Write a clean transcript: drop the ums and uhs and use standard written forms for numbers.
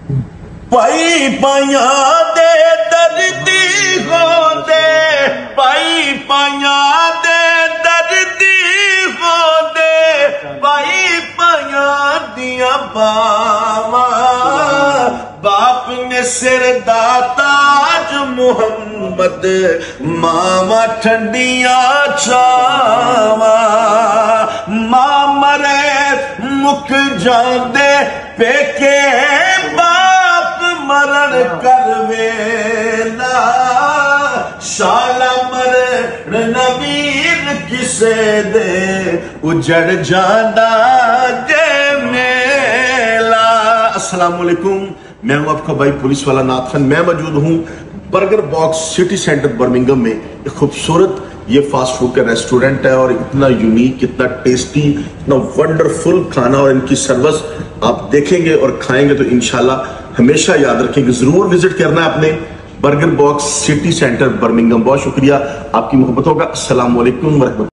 پائی پائیاں دے دردی ہو دے، پائی پائیاں دے دردی ہو دے، پائی پائیاں دیا باواں، باپ نے سر دا تاج محمد، ماما ٹھنڈیاں چھاواں، ماں مرے مک جاندے پیکے، باپ مرن کر ویلا، شالا مرن نویر کسے دے، اجڑ جانا جے میلا۔ السلام علیکم، میں ہوں آپ کا بھائی پولیس والا نعت خان۔ میں موجود ہوں burger box city centre Birmingham میں۔ ایک خوبصورت یہ فاسٹ فوڈ کا ریسٹورنٹ ہے اور اتنا یونیک، اتنا ٹیسٹی، اتنا ونڈرفل کھانا، اور ان کی سروس آپ دیکھیں گے اور کھائیں گے تو انشاءاللہ ہمیشہ یاد رکھیں گے، ضرور وزٹ کرنا ہے اپنے burger box city centre Birmingham. بہت شکریہ آپ کی محبتوں کا۔ السلام علیکم ورحمۃ اللہ۔